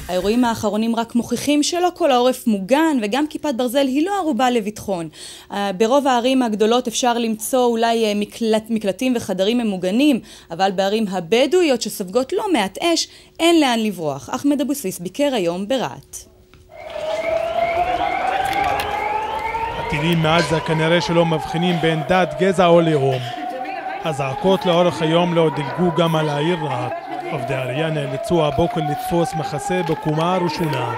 האירועים האחרונים רק מוכיחים שלא כל העורף מוגן, וגם כיפת ברזל היא לא ערובה לביטחון. ברוב הערים הגדולות אפשר למצוא אולי מקלטים וחדרים ממוגנים, אבל בערים הבדואיות שסופגות לא מעט אש, אין לאן לברוח. אחמד אבו סוויס ביקר היום ברהט. הטילים מעזה כנראה שלא מבחינים בין דת, גזע או לאום. הזעקות לאורך היום לא דילגו גם על העיר רהט. עובדי העירייה נאלצו הבוקר לתפוס מחסה בקומה הראשונה.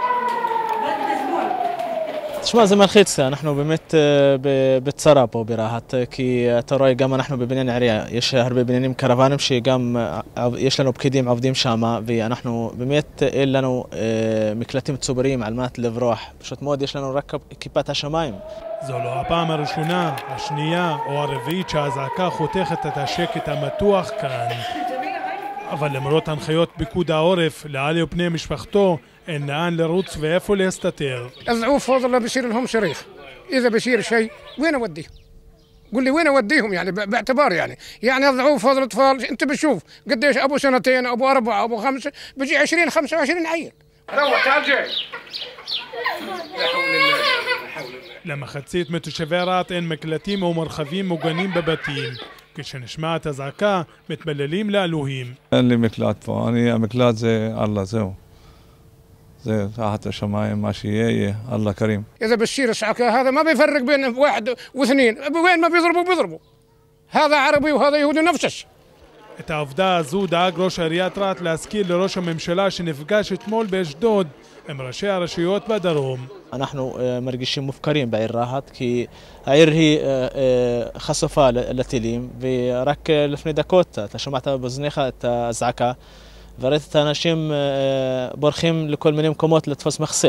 תשמע, זה מלחיץ, אנחנו באמת בצרה פה ברהט, כי אתה רואה גם אנחנו בבניין העירייה, יש הרבה בניינים קרוונים שגם יש לנו פקידים עובדים שם, ואנחנו באמת אין לנו מקלטים ציבוריים על מנת לברוח, פשוט מאוד יש לנו רק כיפת השמיים. זו לא הפעם הראשונה, השנייה או הרביעית שהזעקה חותכת את השקט המתוח כאן. אבל למרות הנחיות פיקוד העורף לעלי ובני משפחתו, אין לאן לרוץ ואיפה להסתתר. الضعوف فضل بيصير لهم شريخ، إذا بيصير شيء وين أوديهم؟ قل لي وين أوديهم يعني باعتبار يعني الضعوف فضل الأطفال أنت بتشوف قديش أبو سنتين أبو 4 أبو 5 بيجي 20 25 عيل. روح تعال جاي. لا حول الله لا حول الله. למחצית מתושבי רהט אין מקלטים או מרחבים מוגנים בבתים. כשנשמעת הזעקה מתפללים לאלוהים. אין לי מקלט פה, המקלט זה אללה, זהו. זה תחת השמיים, מה שיהיה, אללה כרים. إذا بشير الصعقة هذا ما بيفرق بين واحد واثنين، وين ما بيضربوا. هذا عربي وهذا يهودي نفسه. את העובדה הזו דאג ראש עיריית רהט להזכיר לראש הממשלה שנפגש אתמול באשדוד עם ראשי הרשויות בדרום. אנחנו מרגישים מופקרים בעיר רהט, כי העיר היא חשופה לטילים, ורק לפני דקות אתה שמעת באוזניך את הזעקה, וראית את האנשים בורחים לכל מיני מקומות לתפוס מחסה.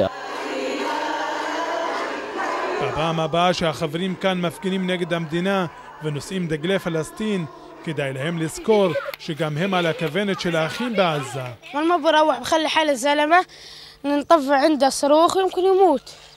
בפעם הבאה שהחברים כאן מפגינים נגד המדינה ונושאים דגלי פלסטין, כדאי להם לזכור שגם הם על הכוונת של האחים בעזה. ما بروح بخلي حال الزلمة نطفي عنده صاروخ يمكن يموت.